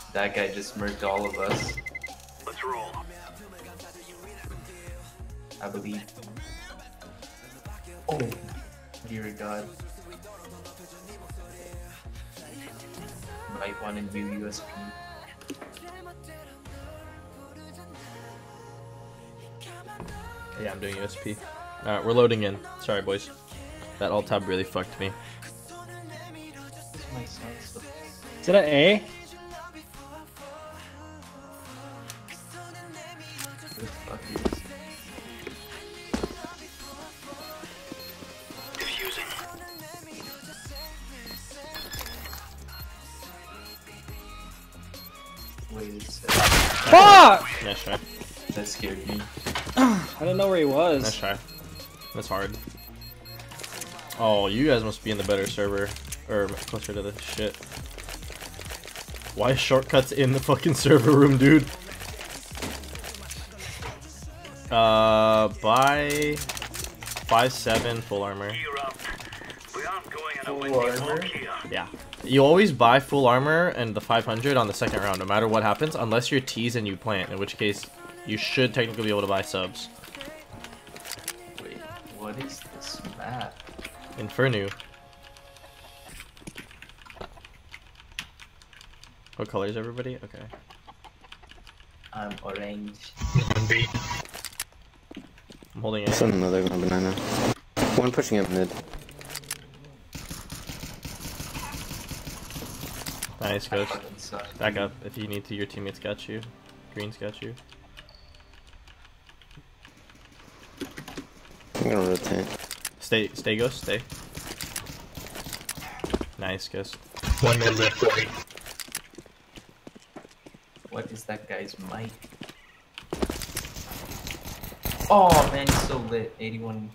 That guy just murked all of us. Let's roll. I believe. Oh, dear God. Might want to do USP. Yeah, I'm doing USP. Alright, we're loading in. Sorry, boys. That alt tab really fucked me. Is it an A? Diffusing. Wait a second. Fuck! Nice try. That scared me. I didn't know where he was. Nice try. That's hard. Oh, you guys must be in the better server. Or closer to the shit. Why shortcuts in the fucking server room, dude? Buy 5-7 full armor. Gear up. We aren't going on a Full windy armor? walk here. Yeah. You always buy full armor and the 500 on the second round, no matter what happens, unless you're teased and you plant, in which case you should technically be able to buy subs. Wait, what is this map? Inferno. What color is everybody? Okay. I'm orange. I'm holding There's it. another banana. One pushing up mid. Nice, Ghost. Fucking suck. Back up. If you need to, your teammates got you. Green's got you. I'm gonna rotate. Stay, Ghost, stay. Nice, Ghost. One mid left, right. What is that guy's mic? Oh man, he's so lit. 81.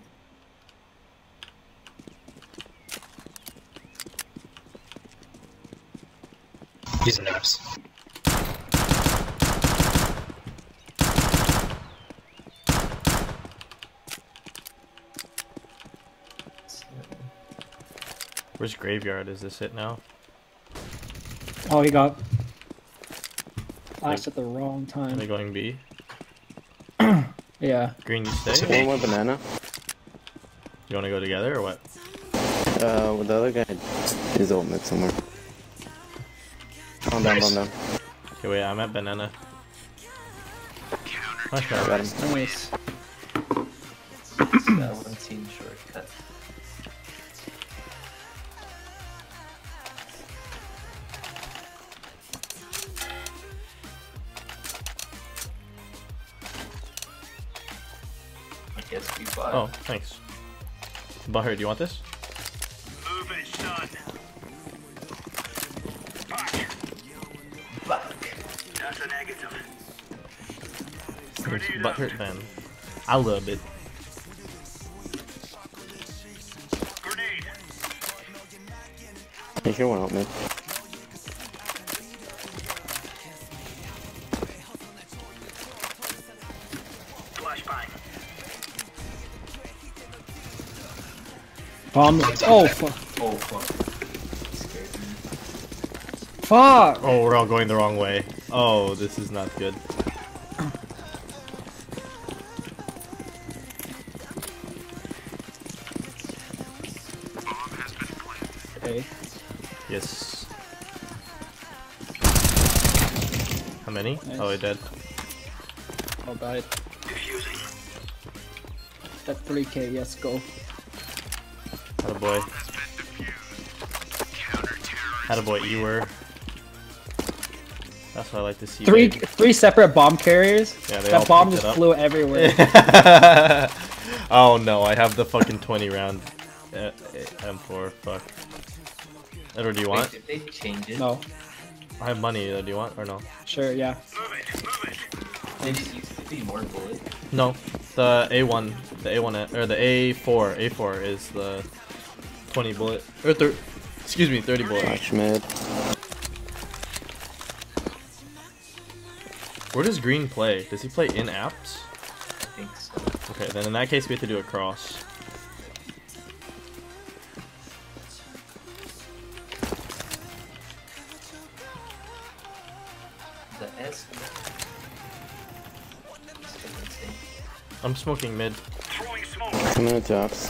He's an apps. Where's Graveyard? Is this it now? Oh, he got last at the wrong Are they time. going B? Yeah. Green, you stay? One more banana. You wanna go together or what? Well, the other guy is ult mid somewhere. Calm down, calm down. Okay, wait, I'm at banana. Nice I try. got him. Nice. That one seemed shortcut. I guess we bought. Oh, thanks. Butthurt, do you want this? Move it, son. Back. Back. That's a negative. It's Butthurt then. I love it. Grenade. You sure one ult mid? Flashbang. Bomb. Oh, fuck. Oh fuck. Scared me. Fuck! Oh, we're all going the wrong way. Oh, this is not good. Okay. Yes. How many? Nice. Oh, I dead. Oh, got it. Diffusing. That 3K, yes, go. Attaboy. Attaboy, you were. That's what I like to see. babe. Three separate bomb carriers. Yeah, they all That bomb picked just it up. flew everywhere. Oh no, I have the fucking 20 round M4. Fuck. Edward, do you want? Wait, did they change it? No. I have money. Do you want or no? Sure, yeah. Move it, move it. Did it used to be more bullet? No. The A1, the A1 or the A4. A4 is the 20 bullet or excuse me, 30 bullet. Flash mid. Where does Green play? Does he play in apps? I think so. Okay, then in that case we have to do a cross. The S. I'm smoking mid. Throwing smoke. Coming into ops.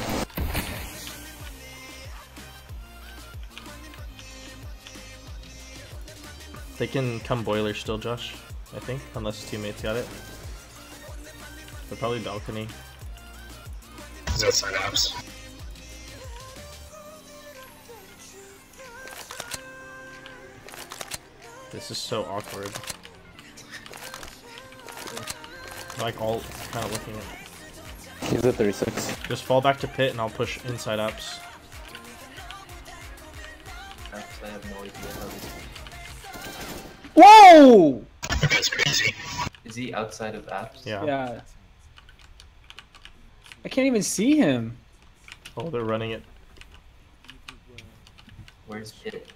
They can come boiler still, Josh. I think, unless his teammates got it. They're probably balcony. He's outside apps. This is so awkward. Like all kind of looking at. He's at 36. Just fall back to pit and I'll push inside apps. I have no idea how this. Whoa! That's crazy. Is he outside of apps? Yeah. Yeah. I can't even see him. Oh, they're running it. Where's Pit?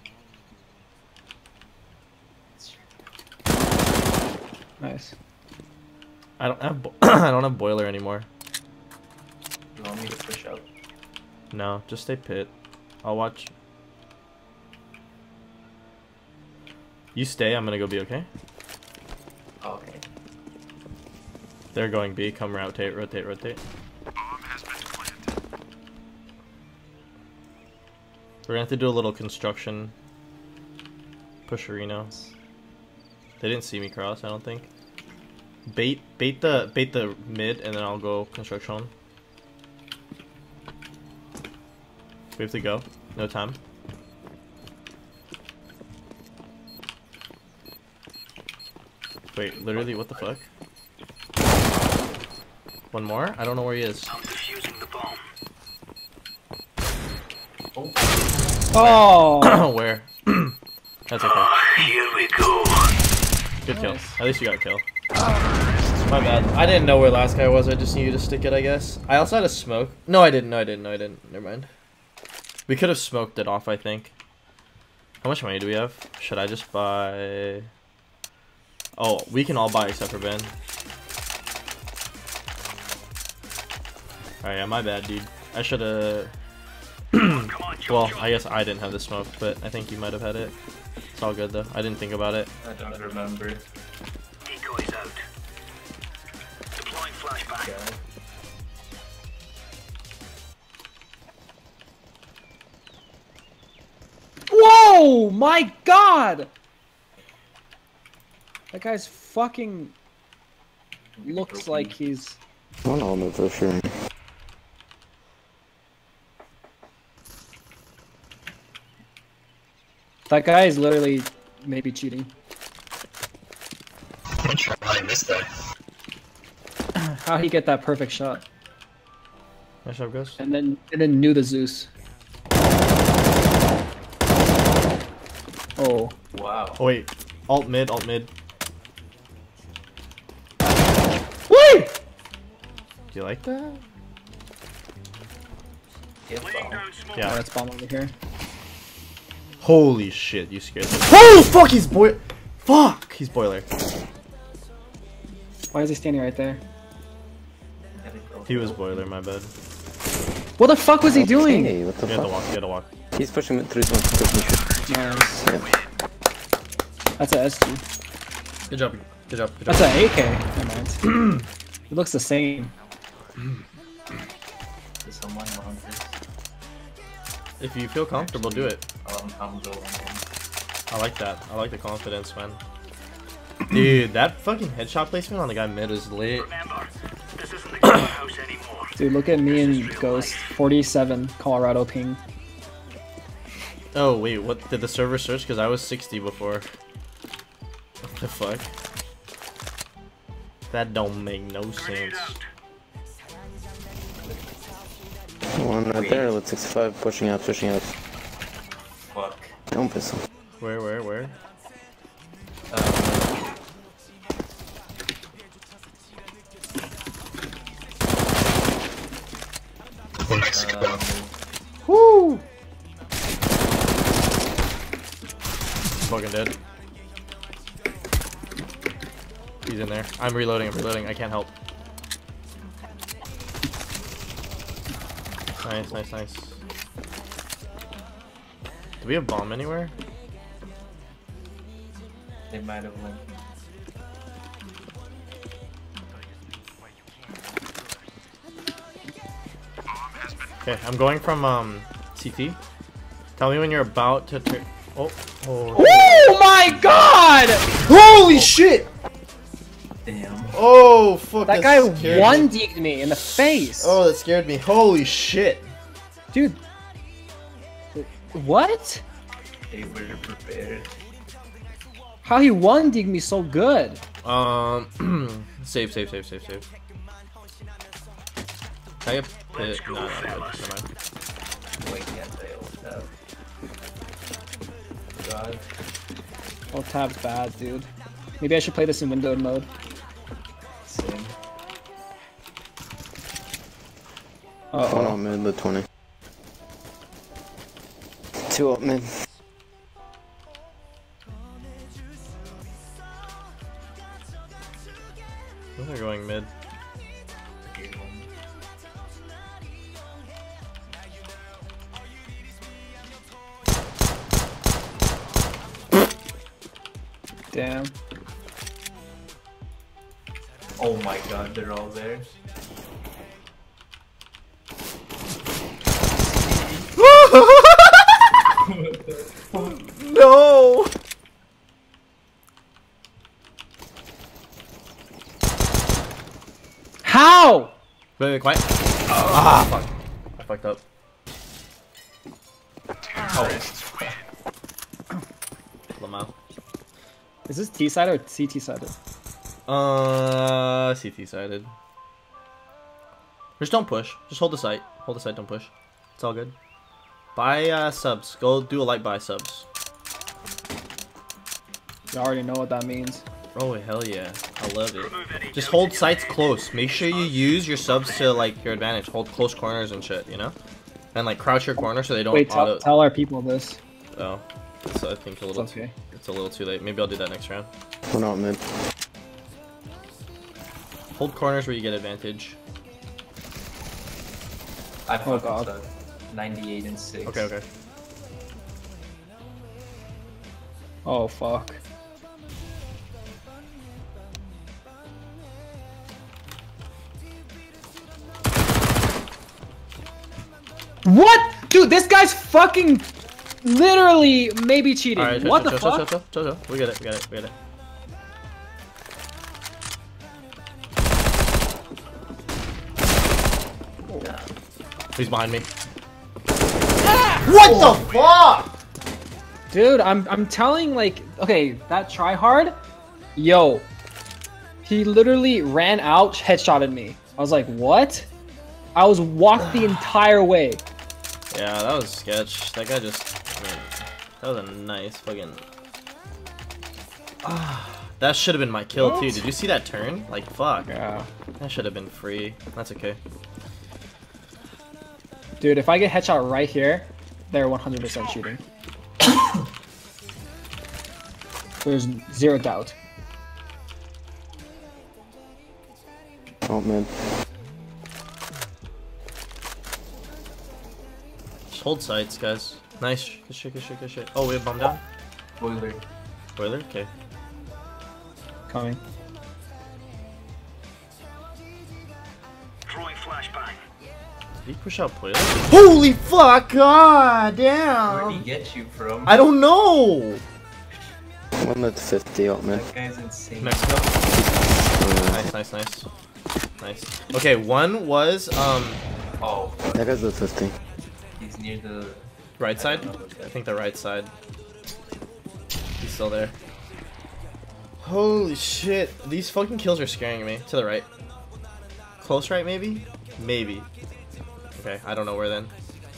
Nice. I don't have I don't have boiler anymore. You want me to push out? No, just stay pit. I'll watch. You stay. I'm gonna go B. Okay. Oh, okay. They're going B. Come rotate, rotate, rotate. We're gonna have to do a little construction. Push Reno. They didn't see me cross, I don't think. Bait the mid, and then I'll go construction. We have to go. No time. Wait, literally, what the fuck? One more? I don't know where he is. I'm defusing the bomb. Oh! Where? That's okay. Here we go. Good kill. At least you got a kill. My bad. I didn't know where last guy was. I just needed to stick it, I guess. I also had a smoke. No, I didn't. No, I didn't. No, I didn't. Never mind. We could have smoked it off, I think. How much money do we have? Should I just buy... Oh, we can all buy except for Ben. Alright, yeah, my bad, dude. I should have... Well, I guess I didn't have the smoke, but I think you might have had it. It's all good, though. I didn't think about it. I don't remember. Decoys out. Deploying flashbang. Yeah. Whoa! My god! That guy's fucking... looks like he's... One element for sure. That guy is literally maybe cheating. I'm not sure how I missed that. How'd he get that perfect shot? Nice job, guys. And then knew the Zeus. Oh. Wow. Oh, wait. Alt mid, alt mid. Woo! Do you like that? Get Laying bomb. down smoke. Yeah. Oh, that's bomb over here. Holy shit, you scared me. Oh, fuck, he's Fuck, he's boiler. Why is he standing right there? He was boiler, my bad. What the fuck was he doing? Hey, what the You had to fuck? walk, you had to walk. He's pushing it through smoke. Pushing Nice. yeah. That's a SG. Good job, good job, good job. That's an AK. Never mind. It looks the same. Does someone want this? If you feel comfortable, do it. I'm going. I like that. I like the confidence, man. Dude, that fucking headshot placement on the guy mid is lit. Remember, this isn't the killer house anymore. Dude, look at me and Ghost. 47 Colorado ping. Oh, wait, what? Did the server search? Because I was 60 before. What the fuck? That don't make no Grenade sense. out. One right there. Let's 65 pushing out, pushing out. Fuck. Don't piss. Where? One Mexico. Woo! Fucking dead. He's in there. I'm reloading, I can't help. Nice. Do we have bomb anywhere? They might have went. Okay, I'm going from CT. Tell me when you're about to turn. Oh. Oh my god! Holy shit! Damn. Oh fuck! That guy scared one me. deked me in the face. Oh, that scared me. Holy shit! Dude. What? They were prepared. How he one deked me so good? Save. Can I get Let's go, no, good. fellas. Never mind. Wait, can't they all have? God. Oh, tab's bad, dude. Maybe I should play this in windowed mode. Same. One Uh up mid, the 20. 2 up mid. I think they're going mid. Good one. Damn. Oh my god, they're all there. No! How? Wait, quiet. Ah, fuck. I fucked up. Lamau. Is this T side or CT sided? CT sided. Just don't push. Just hold the site. Hold the site, don't push. It's all good. Buy subs. Go do a like buy subs. You already know what that means. Oh, hell yeah. I love it. Just hold sites close. Make sure you use your subs to, like, your advantage. Hold close corners and shit, you know? And, like, crouch your corner so they don't Wait, auto... tell our people this. Oh. It's, I think, a little... It's okay. It's a little too late. Maybe I'll do that next round. One up mid. Hold corners where you get advantage. I Oh, fucking God. suck. 98 and 6. Okay. Oh, fuck. What? Dude, this guy's fucking literally maybe cheating. Alright, What the fuck? chill. We get it. He's behind me. What the fuck? Dude, I'm telling, like, okay, that tryhard, yo, he literally ran out, headshotted me. I was like, what? I was walked the entire way. Yeah, that was sketch. That guy just... I mean, that was a nice fucking... that should have been my kill too. Did you see that turn? Like, fuck. Yeah. That should have been free. That's okay. Dude, if I get headshot right here, they're 100% shooting. There's zero doubt. Up mid. Just hold sights, guys. Nice. Good shit. Oh, we have bomb down? Boiler. Boiler? Okay. Coming. Throwing flashbang. Did he push out boiler? Holy fuck! God Where'd damn! he get you from? I don't know! One at 50 up mid. That guy's insane. Mexico. Nice. Okay, one was, Oh, That guy's at 50. he's near the... right side? don't know this guy. I think the right side. He's still there. Holy shit. These fucking kills are scaring me. To the right. Close right, maybe? Maybe. Okay, I don't know where then.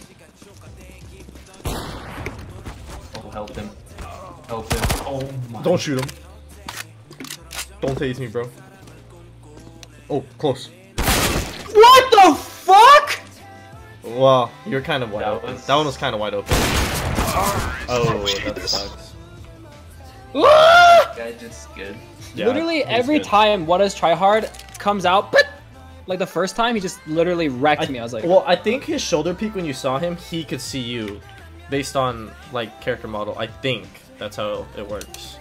Oh, help him. Help him. Oh my... Don't shoot him. Don't tase me, bro. Oh, close. What the fuck? Wow, you're kind of wide That open. was- That one was kind of wide open. Oh, hate that this. sucks. Ah! That guy just good. Yeah, Literally he's every good. time What Is Tryhard comes out, but like the first time, he just literally wrecked me. I was like, Well, I think his shoulder peek when you saw him, he could see you, based on like character model. I think that's how it works.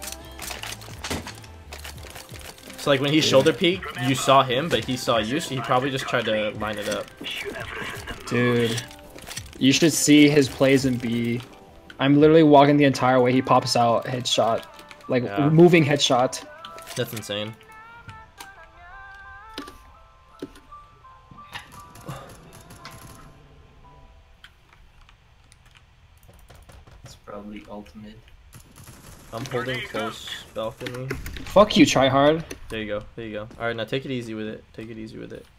So like when he shoulder peeked, you saw him, but he saw you, so he probably just tried to line it up. Shoot everything. dude. You should see his plays in B. I'm literally walking the entire way. He pops out headshot, like Yeah. moving headshot. That's insane. It's probably ultimate. I'm holding close balcony. Fuck you, try hard. There you go. There you go. All right, now take it easy with it. Take it easy with it.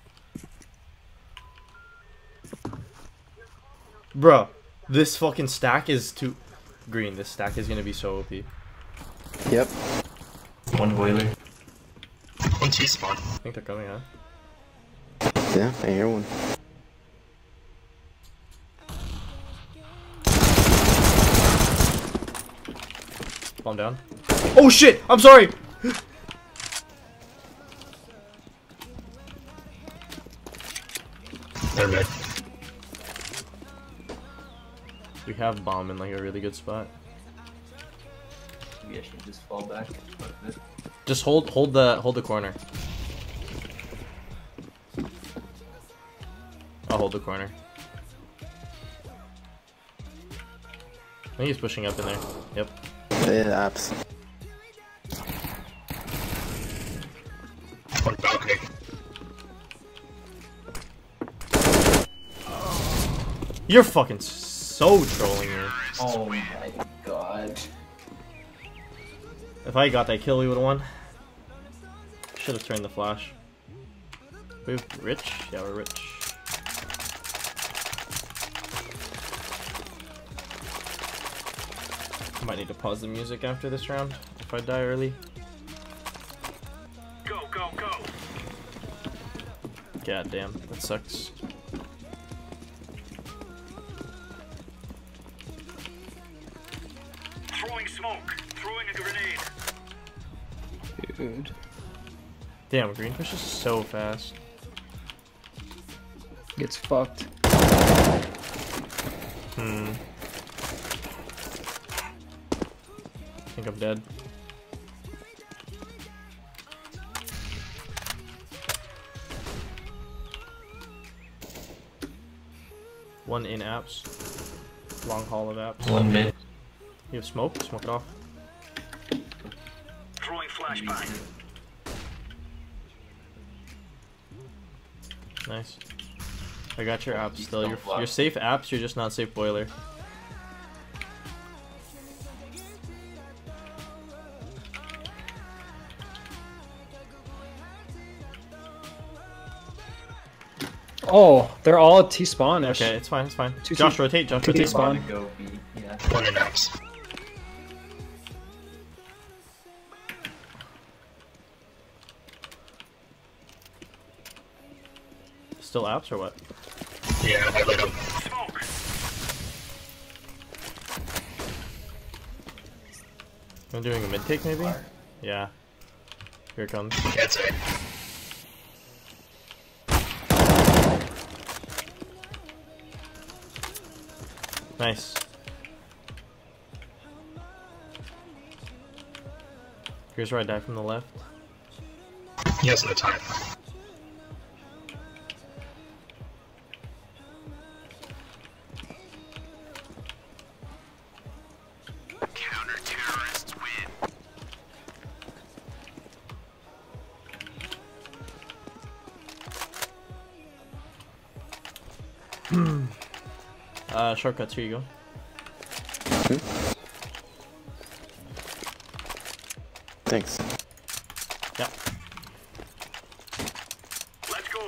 Bro, this fucking stack is too green. This stack is gonna be so OP. Yep. One boiler. One T-spawn. I think they're coming, huh? Yeah, I hear one. Calm down. Oh shit! I'm sorry! They're mid. We have bomb in like a really good spot. Maybe I should just fall back. Just hold the corner. I'll hold the corner. I think he's pushing up in there. Yep. Yeah, apps. One balcony. You're fucking so trolling me. Oh my god. If I got that kill, we would've won. Should have turned the flash. We're rich? Yeah, we're rich. Might need to pause the music after this round if I die early. Go, go, go. God damn, that sucks. Throwing smoke. Throwing a grenade. Dude. Damn, Greenfish is so fast. Gets fucked. I think I'm dead. One in apps. Long haul of apps. One mid. You have smoke? Smoke it off. Throwing flashbang. Nice. I got your apps You still. don't You're block. safe apps, you're just not safe boiler. Oh, they're all T-spawn. Okay, it's fine, it's fine. Two Josh, T- rotate, Josh, two rotate. T-spawn. Wanna go B. Yeah. One in apps. Still apps or what? Yeah, I lit him. Smoke. I'm doing a mid take maybe? Yeah. Here it comes. That's it. Nice. Here's where I die from the left. He has no time. Counter-terrorists win. Shortcuts, here you go. Thanks. Yeah. Let's go.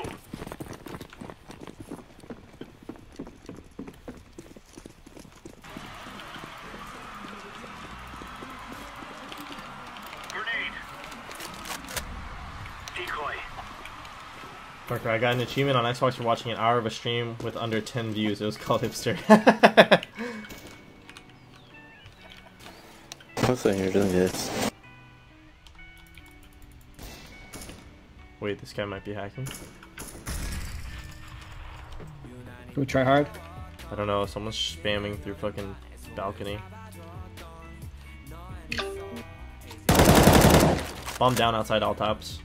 Grenade. Decoy. Parker, I got an achievement on Xbox for watching an hour of a stream with under 10 views. It was called Hipster. What's I hear doing this? Wait, this guy might be hacking. We try hard. I don't know, someone's spamming through fucking balcony. Bomb down outside all tops.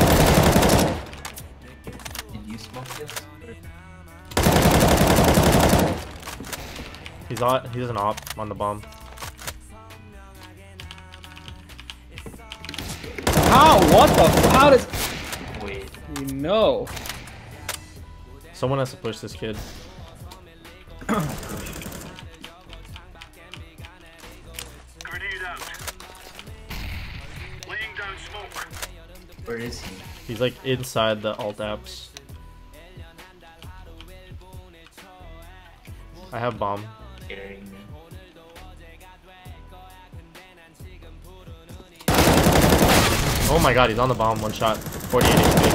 Did you smoke this? He's an op on the bomb. How? What the? How does? Wait. You know. Someone has to push this kid. Grenade out. Laying down smoke. Where is he? He's like inside the alt apps. I have bomb. Scaring me. Oh my god, he's on the bomb. One shot. 48 HP.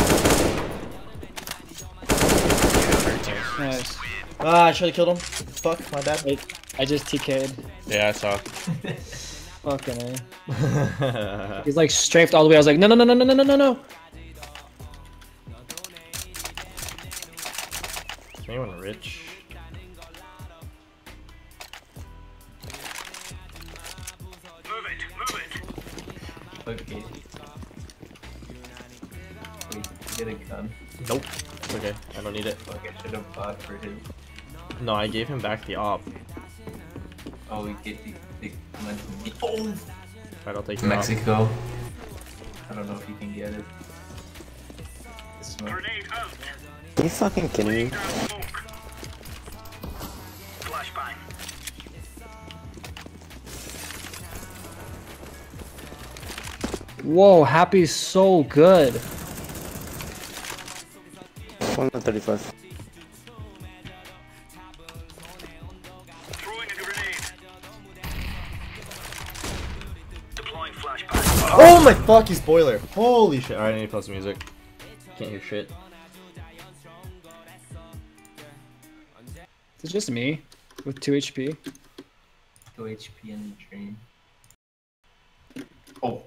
Nice. Ah, I should have killed him. Fuck, my bad. Wait, I just TK'd. Yeah, I saw. Fucking A. He's like strafed all the way. I was like, no, no, no, no, no, no, no, no. Is anyone rich? Move it. Okay. Wait, get a gun. Nope. It's okay. I don't need it. Fuck, I should have bought for him. No, I gave him back the op. Oh, we get the money. Oh! Alright, I'll take the Mexico. I don't know if you can get it. This one. Grenade out. Are you fucking kidding me? Laying down smoke. Flashbang. Whoa, Happy's so good. 135. Throwing a grenade. Deploying flashbang. Oh my fuck, he's boiler. Holy shit. Alright, I need to play some music. Can't hear shit. It's just me with 2 HP. 2 HP in the dream. Oh.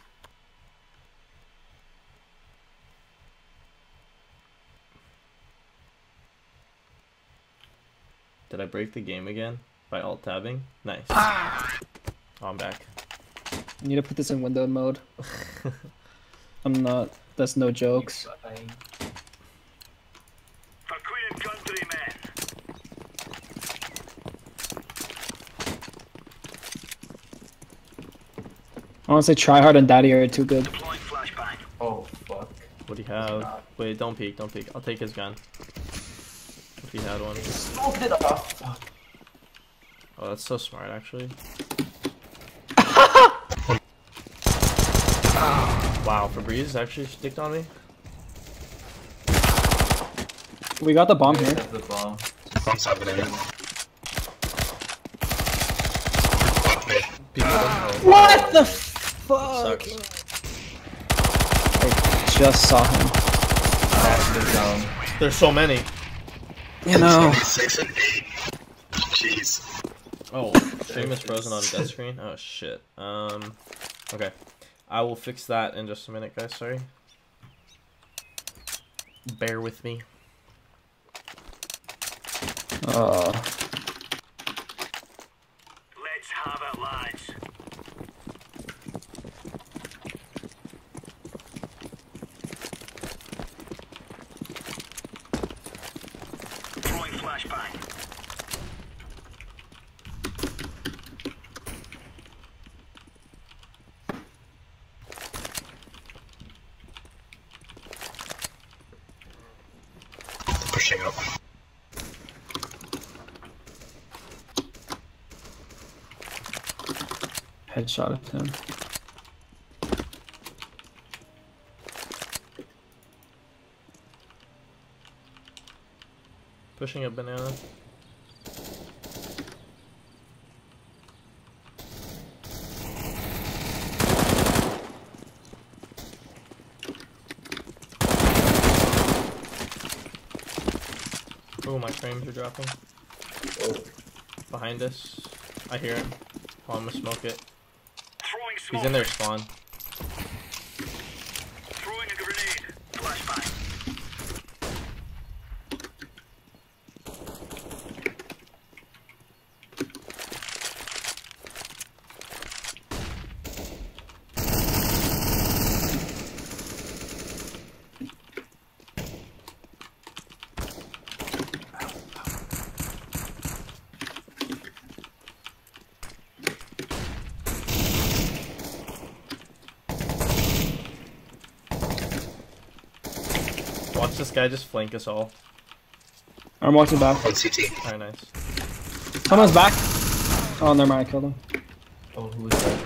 Did I break the game again by alt tabbing? Nice. Oh, I'm back. I need to put this in window mode. I'm not. That's no jokes. Bye. For Queen and Country, men. I want to say Tryhard and Daddy are too good. Deploying flashbang. Oh, fuck. What do you have? Wait, don't peek, don't peek. I'll take his gun. If he had one. Smoked it off. Fuck. Oh, that's so smart, actually. Wow, Febreze actually sticked on me. We got the bomb You guys here. have the bomb. Bomb's happening. People don't know. What the fuck? Sucks. I just saw him. That's the zone. There's so many. You know. 6 and 8. Jeez. Oh, stream is frozen on death screen. Oh shit. Okay. I will fix that in just a minute, guys. Sorry. Bear with me. Let's have it, lads. Throwing flashbang. Pushing up. Headshot at him. Pushing a banana. Oh, my frames are dropping. Behind us. I hear him. Oh, I'm gonna smoke it. Throwing smoke. He's in their spawn. Throwing a grenade. Flashbang. Watch this guy just flank us all. I'm watching back. On CT. Alright, nice. Someone's back. Oh, never mind. I killed him. Oh, who is that?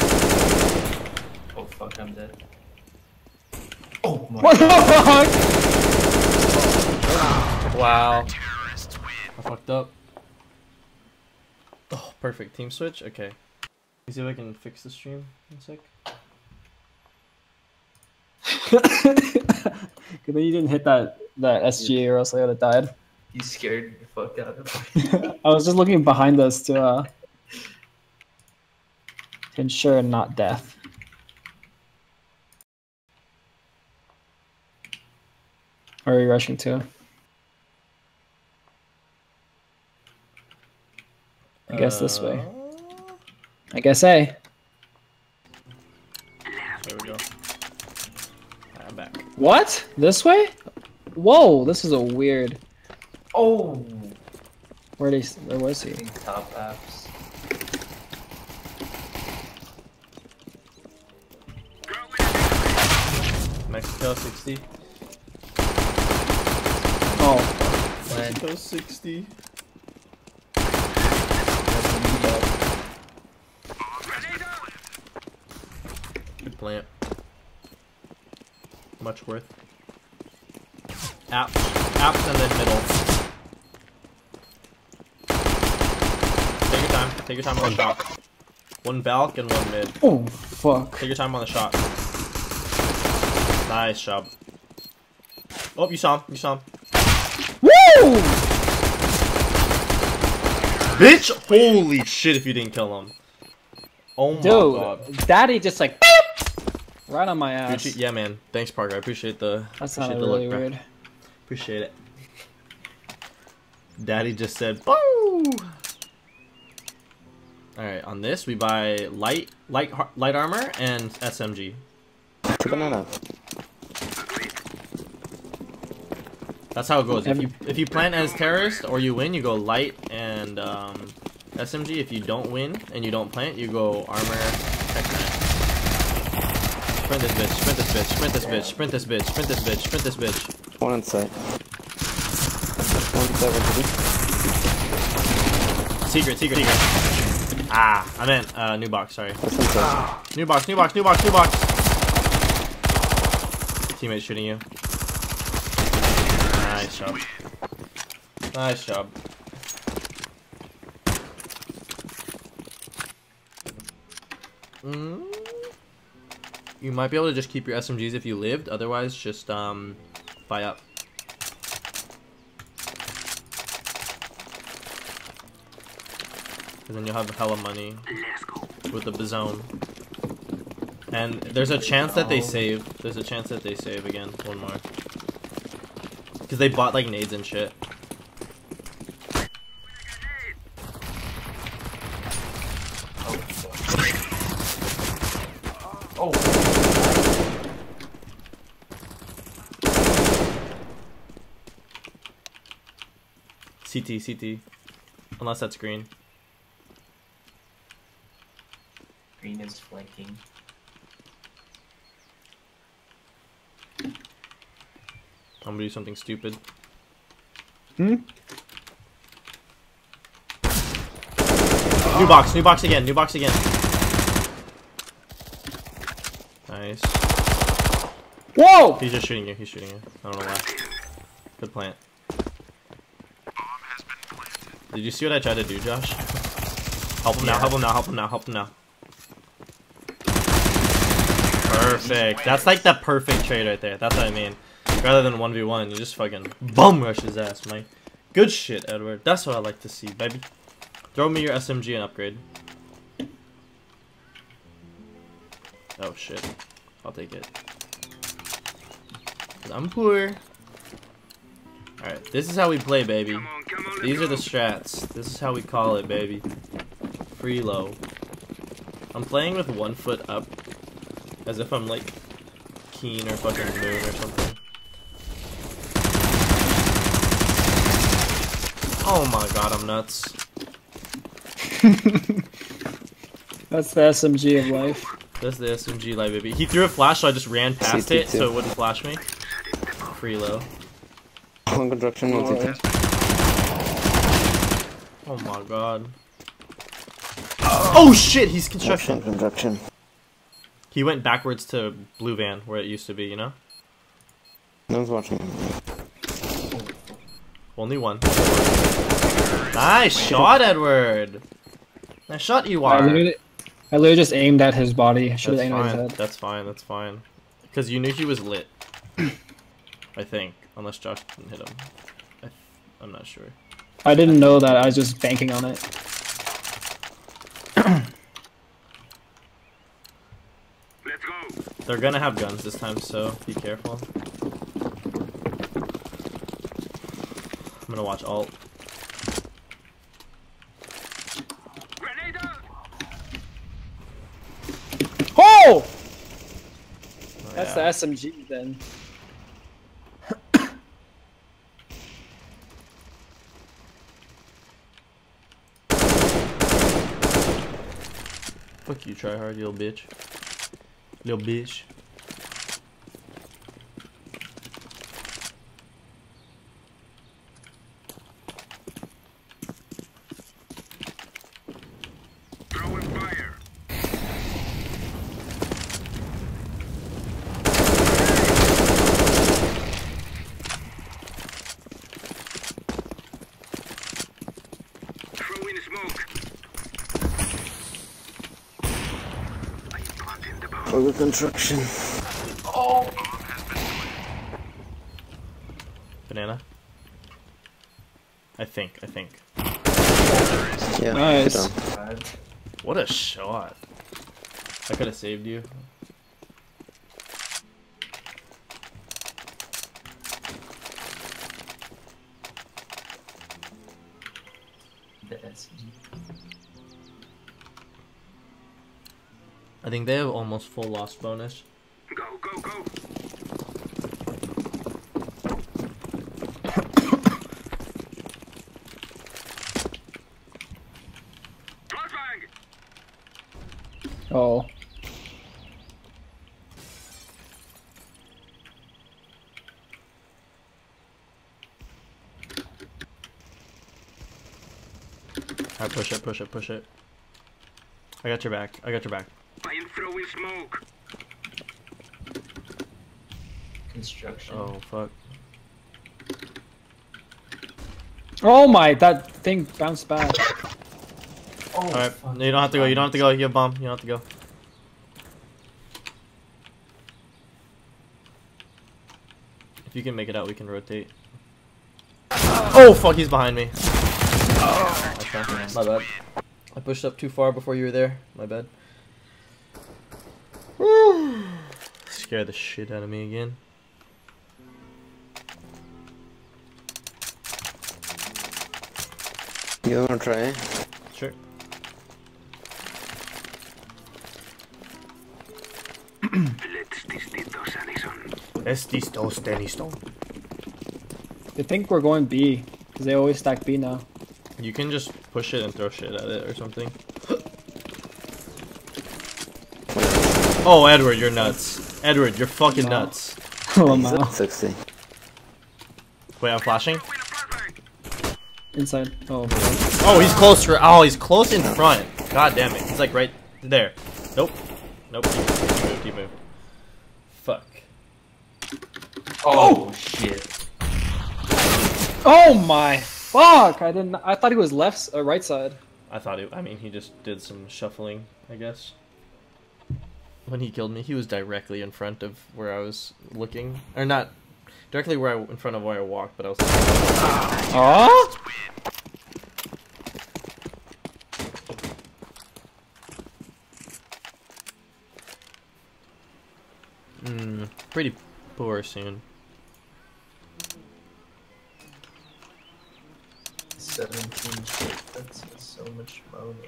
Oh fuck, I'm dead. Oh my What the god. fuck? Wow. I fucked up. Oh, perfect. Team switch? Okay. Let me see if I can fix the stream in a sec. Good thing you didn't hit that SG or else I would have died. You scared the fuck out of me. I was just looking behind us to ensure not death. Where are you rushing to? I guess this way. I guess A. There we go. I'm back. What? This way? Whoa, this is a weird. Oh! Where was he? Top apps. Mexico 60. Oh, Mexico 60. Good plant. Much worth. Apps and then middle. Take your time. Take your time on the shot. One balk and one mid. oh, fuck. Take your time on the shot. Nice job. Oh, you saw him. You saw him. Woo! Bitch! Holy shit if you didn't kill him. Oh my god. Dude, Daddy just like beep! Right on my ass. Yeah, man. Thanks, Parker. I appreciate the. That appreciate sounded the really look, bro. weird. Appreciate it. Daddy just said, "Boo!" All right, on this we buy light armor and SMG. It's a banana. That's how it goes. If you plant as terrorist or you win, you go light and SMG. If you don't win and you don't plant, you go armor X-Man. Sprint this bitch, sprint this bitch, sprint this bitch, sprint this bitch, sprint this bitch, sprint this bitch. One inside. 170. Secret. Ah, I meant new box, sorry. That's inside. New box. Teammate shooting you. Nice job. Nice job. You might be able to just keep your SMGs if you lived, otherwise just buy up. And then you'll have hella money with the Bazone. And there's a chance that they save. There's a chance that they save again. One more. Because they bought like nades and shit. Oh. CT. Unless that's green. Green is flanking. I'm gonna do something stupid. Hmm? New box again. Nice. Whoa! He's just shooting you. I don't know why. Good plant. Did you see what I tried to do, Josh? Help him now. Perfect. That's like the perfect trade right there. That's what I mean. Rather than 1v1, you just fucking bum rush his ass, Mike. Good shit, Edward. That's what I like to see, baby. Throw me your SMG and upgrade. Oh shit. I'll take it. 'Cause I'm poor. Alright, this is how we play, baby. These are the strats. This is how we call it, baby. Free low. I'm playing with 1 foot up. As if I'm like Keen or fucking Moon or something. Oh my god, I'm nuts. That's the SMG of life. That's the SMG light, baby. He threw a flash, so I just ran past it so it wouldn't flash me. free low. One construction, one CT. Oh my god. Oh shit, he's construction. Construction. He went backwards to blue van where it used to be, you know? No one's watching. Only one. Nice shot, Edward. Nice shot, you I are. literally just aimed at his body. I should have That's aimed at his fine. head. That's fine. That's fine. Because you knew he was lit. I think, unless Josh didn't hit him. I'm not sure. I didn't know that. I was just banking on it. Let's go. They're gonna have guns this time, so be careful. I'm gonna watch alt. Grenade out. Oh! Oh, That's yeah. the SMG then. Fuck you, try hard, you little bitch. Little bitch. Throwing fire. Throwing smoke. I'm planting the bomb. Over construction. Banana. I think. Yeah. Nice. Good on. Bad. What a shot. I could have saved you. The SG. I think they have almost full loss bonus. Go, go, go. Flashbang. Oh. Alright, push it. I got your back. I am throwing smoke. Construction. Oh, fuck. Oh my, that thing bounced back. Oh, Alright, fuck. no, you don't have to go. You have a bomb. You don't have to go. If you can make it out, we can rotate. Oh, fuck, he's behind me. Okay, my bad. I pushed up too far before you were there. My bad. Scared the shit out of me again. You wanna try? Sure. Let's distintos, Addison. Estis dos Deniston. They think we're going B, because they always stack B now. You can just push it and throw shit at it or something. Oh, Edward, you're nuts. Edward, you're fucking nuts. Oh He's no. at 60. Wait, I'm flashing? Throwing a flashbang. Inside. Oh, Oh, he's close for. Oh, he's close in front. God damn it. He's like right there. Nope. Nope. He moved. Fuck. Oh, shit. oh my fuck! I thought he was left or right side. I thought it. I mean, he just did some shuffling, I guess. When he killed me, he was directly in front of where I was looking, or not directly in front of where I walked, but I was. Oh? Pretty poor soon. 17 shit. That's so much money.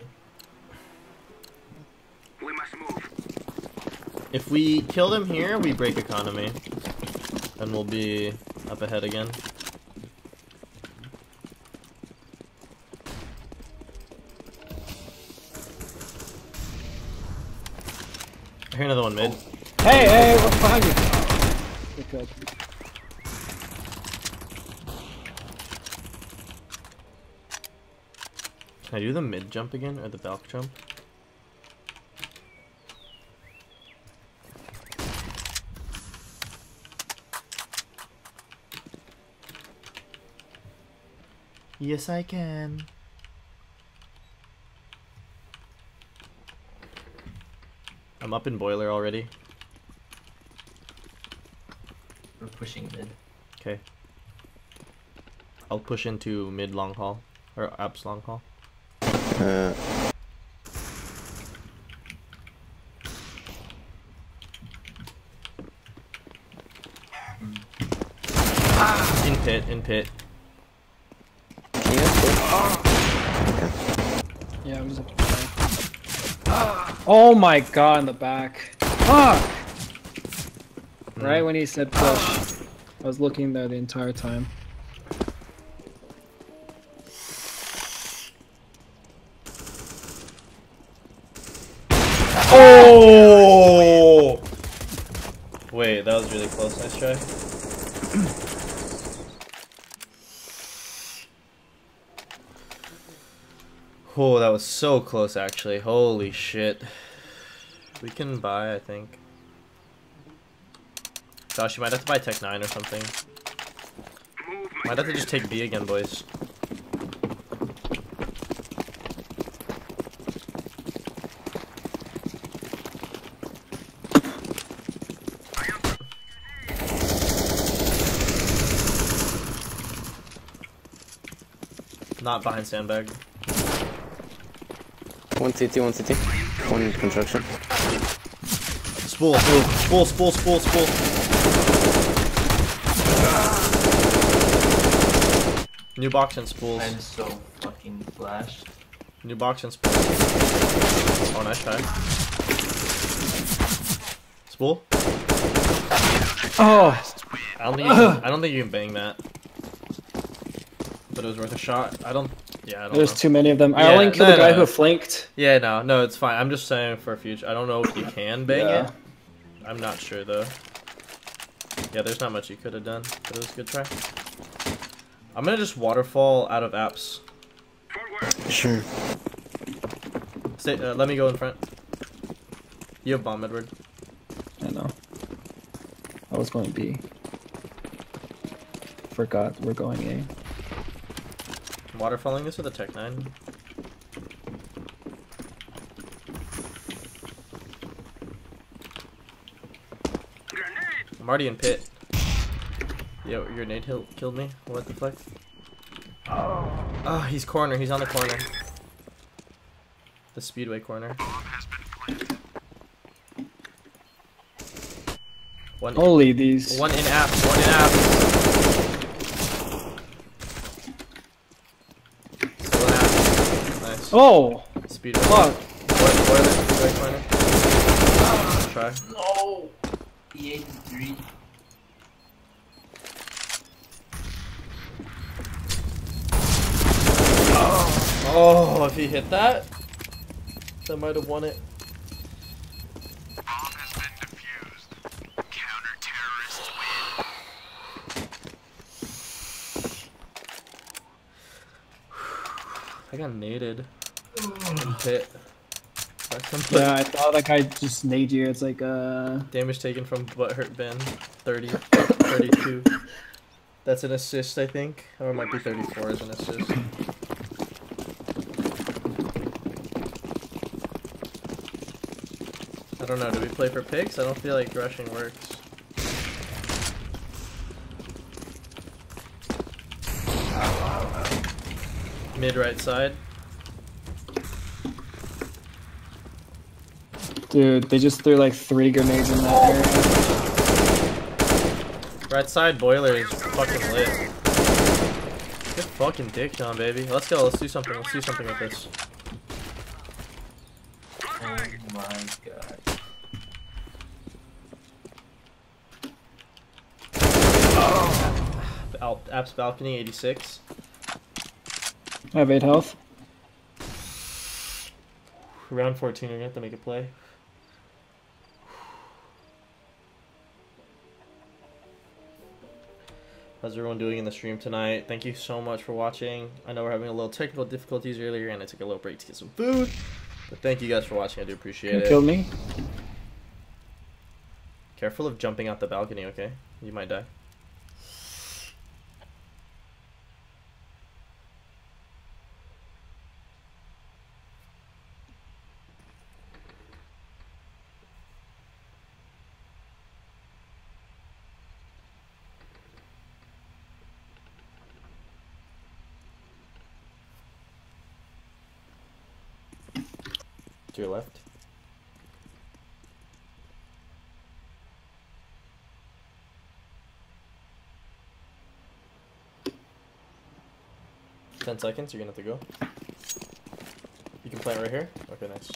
We must move. If we kill them here, we break economy, and we'll be up ahead again. I hear another one mid. Hey, what's behind you? You're good. Can I do the mid jump again or the balk jump? Yes, I can. I'm up in boiler already. We're pushing mid. Okay. I'll push into mid long haul or abs long haul. In pit, in pit. Can you guys go? Yeah, I'm just up to try. Oh my god, in the back. Fuck! Right when he said push, I was looking there the entire time. Oh! Wait, that was really close. Nice try. Oh, that was so close, actually. Holy shit. We can buy, I think. Josh, you might have to buy Tech 9 or something. Move, my Might have to friend. just take B again, boys. Not behind sandbag. One CT, one CT. One construction. Spool, spool, spool, spool, spool, spool. New box and spools. I'm so fucking flashed. New box and spools. Oh, nice try. Spool? Oh! I don't think you can bang that. But it was worth a shot. I don't know. There's too many of them. I Yeah, only killed the guy no. who flanked. Yeah, no, it's fine. I'm just saying for future. I don't know if you can bang Yeah. it. I'm not sure though. Yeah, there's not much you could have done, but it was a good try. I'm gonna just waterfall out of apps. Forward. Sure. Stay, let me go in front. You have bomb, Edward. I know. I was going B. Forgot we're going A. Waterfalling this with a Tech 9. Grenade. I'm already in pit. Yo, your nade killed me. What the fuck? Oh, he's corner. He's on the corner. The speedway corner. One. Holy these. One in apps. One in apps. Still in apps. Nice. Oh! Speedway. Fuck. Boiler. Speedway corner. Try. No! E83. Oh, if he hit that, that might have won it. Bomb has been defused. Counter-terrorists win. I got naded in pit. By somebody. Yeah, I thought that guy just nade you. It's like, Damage taken from butthurt Ben. 30, 32. That's an assist, I think. Or it might be 34 as an assist. I don't know, do we play for picks? I don't feel like rushing works. Mid right side. dude, they just threw like 3 grenades in that area. Right side boiler is fucking lit. Good fucking dick, John, baby. Let's go, let's do something. Let's do something with this. Oh my god. Apps balcony 86. I have 8 health. Round 14, we're gonna have to make a play. How's everyone doing in the stream tonight? Thank you so much for watching. I know we're having a little technical difficulties earlier, and I took a little break to get some food. But thank you guys for watching. I do appreciate it. Kill me. Careful of jumping out the balcony, okay? You might die. To your left. Ten seconds, you're gonna have to go. You can plant right here? Okay, nice.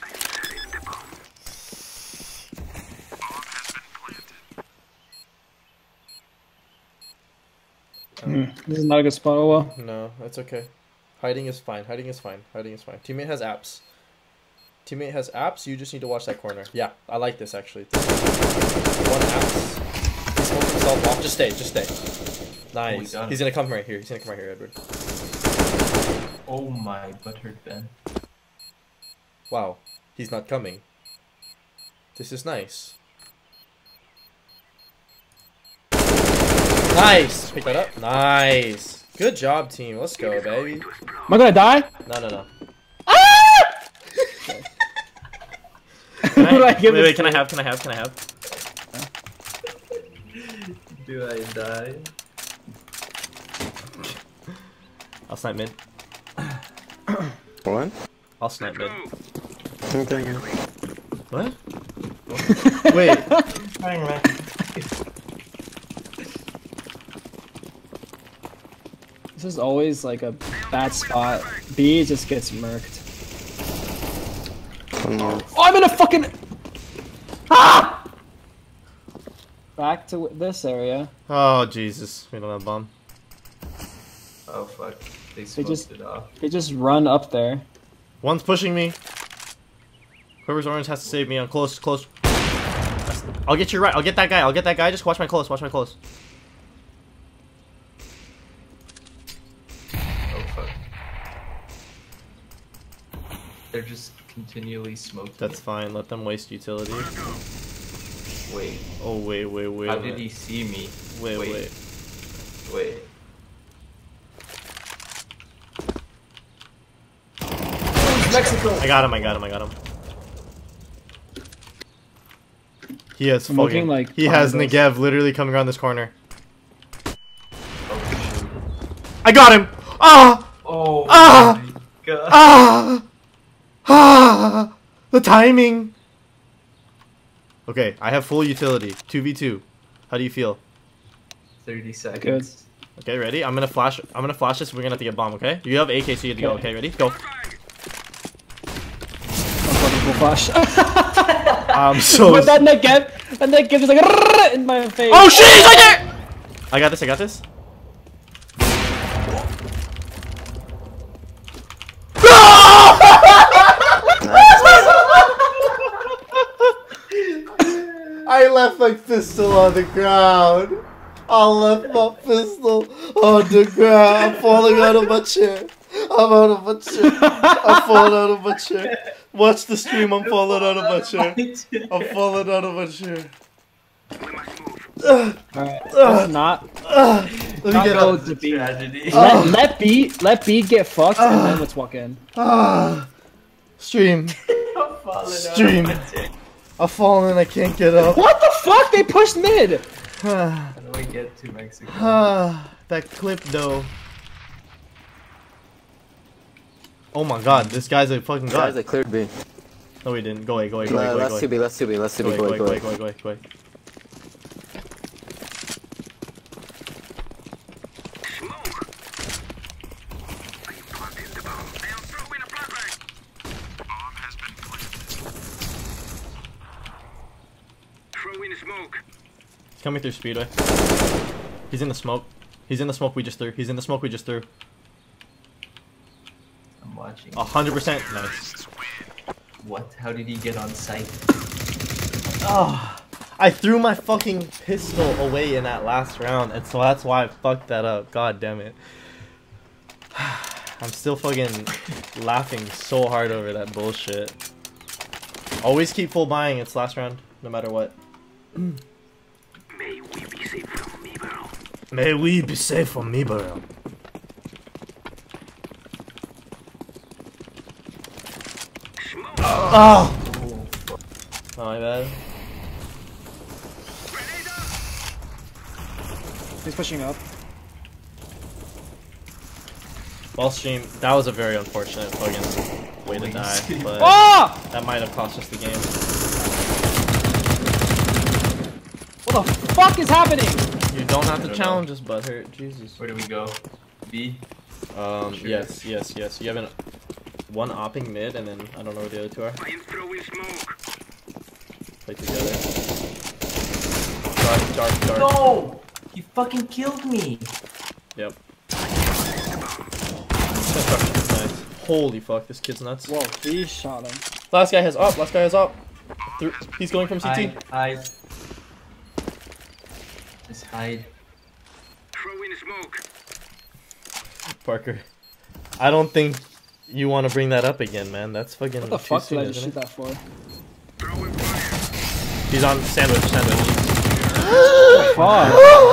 This is not a good spot. Oh well. No, that's okay. Hiding is fine, hiding is fine, hiding is fine. Teammate has apps. Teammate has apps, you just need to watch that corner. Yeah, I like this actually. One apps. He's holding himself off. Just stay, just stay. Nice. Oh, He's gonna come right here. He's gonna come right here, Edward. Oh my butthurt Ben. Wow. He's not coming. This is nice. Nice! Pick that up. Nice. Good job, team. Let's go, baby. Am I gonna die? No, no, no. What do I give Wait, this wait, can I to? have? Do I die? I'll snipe mid. What? I'll snipe mid. Okay. What? Wait. This is always like a bad spot. B just gets murked. Oh no. Oh, I'm in a fucking. Ah! Back to this area. Oh, Jesus. We don't have bomb. Oh fuck. They smoked just- it off. They just run up there. One's pushing me. Whoever's orange has to save me. I'm close, close. I'll get you right. I'll get that guy. I'll get that guy. Just watch my close. Watch my close. Oh fuck. They're just continually smoking. That's fine. Let them waste utility. Wait. Oh, wait, wait, wait. How wait. did he see me? Wait, wait. Wait. Mexico. I got him. I got him. I got him. He has I'm fucking. looking, like, He has behind us. Negev literally coming around this corner. Oh shoot. I got him. Ah! Oh Ah! my god. Ah! Ah! The timing. Okay, I have full utility. 2v2. How do you feel? 30 seconds. Okay, ready? I'm gonna flash this. We're gonna have to get bomb. Okay? You have AK, so you have to go. Okay, ready? Go. Flash. I'm so. But that Negev is like "Rrrr" in my face. Oh shit! He's right there. I got this. I got this. I left my pistol on the ground. I left my pistol on the ground. I'm falling out of my chair. I'm out of my chair. I'm falling out of my chair. Watch the stream. I'm falling out of my chair. I'm falling out of my chair. Alright, let's not Let me get go up. to B. Tragedy. Let B get fucked and then let's walk in. Stream. I'm falling Stream. out of my chair. I've fallen. I can't get up. What the fuck? They pushed mid. How do I get to Mexico? That clip though. Oh my god, this guy's a fucking Guys, god. I cleared B. No, he didn't. Go away, go away, go away, go away. Let's 2B, let's 2B, let's 2B, Go go away, away, go go away, away. go away, go away, go away. Bomb has been planted. Throw in smoke. He's coming through Speedway. He's in the smoke. He's in the smoke we just threw. He's in the smoke we just threw. I'm watching. 100%. Nice. What? How did he get on site? Oh, I threw my fucking pistol away in that last round, and so that's why I fucked that up. God damn it. I'm still fucking laughing so hard over that bullshit. Always keep full buying. It's last round, no matter what. May we be safe from me, bro. May we be safe from me, bro. Oh! Oh, my bad. He's pushing up. Well, stream, that was a very unfortunate fucking way to die, but Oh! that might have cost us the game. What the fuck is happening? You don't have to don't challenge us, butthurt. Jesus. Where do we go? B? Sure. Yes. You have one opping mid, and then I don't know where the other two are. I am throwing smoke. Play together. Dark. No! He fucking killed me! Yep. Nice. Holy fuck, this kid's nuts. Whoa, he shot him. Last guy has up. He's going from CT. Hide. Just hide. Throwing smoke. Parker, I don't think you want to bring that up again, man. That's fucking What the too fuck soon, did I just isn't shoot it? that for? Throwing fire. He's on sandwich. Fuck.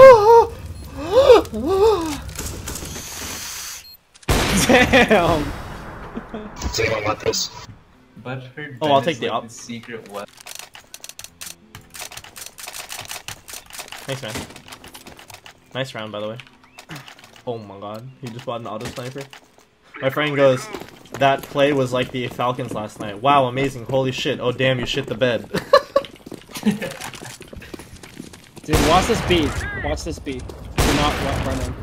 Damn. Does anyone want this? But her Oh, I'll gun take is the like op. secret weapon. Thanks, man. Nice round, by the way. Oh my god, he just bought an auto sniper. My friend goes, that play was like the Falcons last night. Wow, amazing. Holy shit. Oh damn, you shit the bed. Dude, watch this beat. Watch this beat. Do not run in.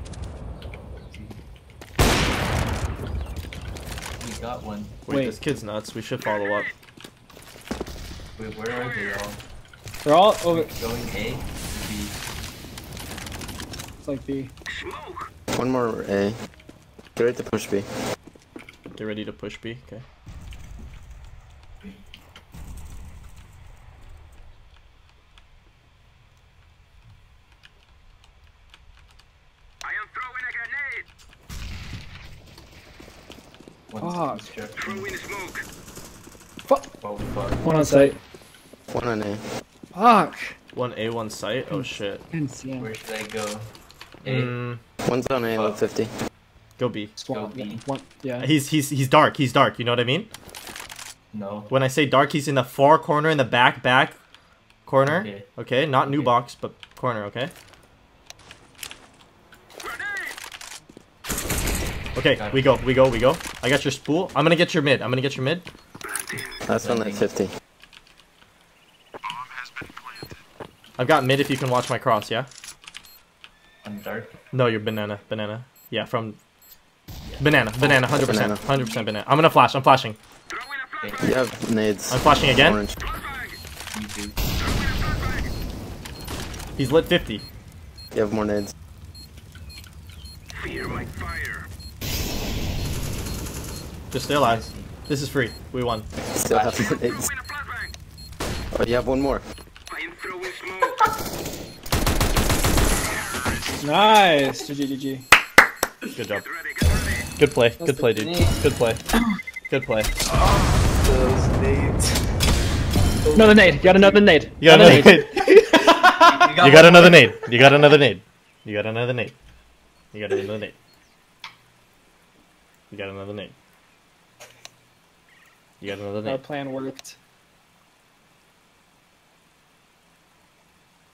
We got one. Wait, this kid's nuts. We should follow up. Wait, where are they all? They're all over. Going A? B? It's like B. Smoke. One more A. Get ready to push B. Get ready to push B. Okay. I am throwing a grenade. One's Fuck. construction. Throwing smoke. Fuck. Oh fuck. One on site. One on A. Fuck. One A, one site. Oh shit. Didn't see him. Where should I go? A? One's on A, low 50. Go B. Swap. Go B. One. Yeah. He's dark. He's dark. You know what I mean? No. When I say dark, he's in the far corner, in the back corner. Okay. Okay, not new Okay. box, but corner. Okay. Grenade. Okay, Got we go. I got your spool. I'm gonna get your mid. Last one at 50. Bomb has been planted. I've got mid if you can watch my cross, yeah? I'm dark. No, you're banana. Yeah, from... Banana, 100%. Banana. 100% banana. I'm gonna flash, I'm flashing. Throwing a Okay. flashbang. You have nades. I'm flashing again. Orange. Flashbang. You do. Throwing a flashbang. He's lit 50. You have more nades. Fear my fire. Just stay alive. This is free. We won. Still have more nades. Throwing a flashbang. Oh, you have one more. I am throwing smoke. Nice. GG. Good job. Ready, get ready. Good play. Good play, dude. Good play. Good play. Those nades. Another nade. You got another nade. You got another nade. You got one another more? nade. You got another nade. You got another nade. You got another nade. You got another nade. You got another Our nade. plan worked.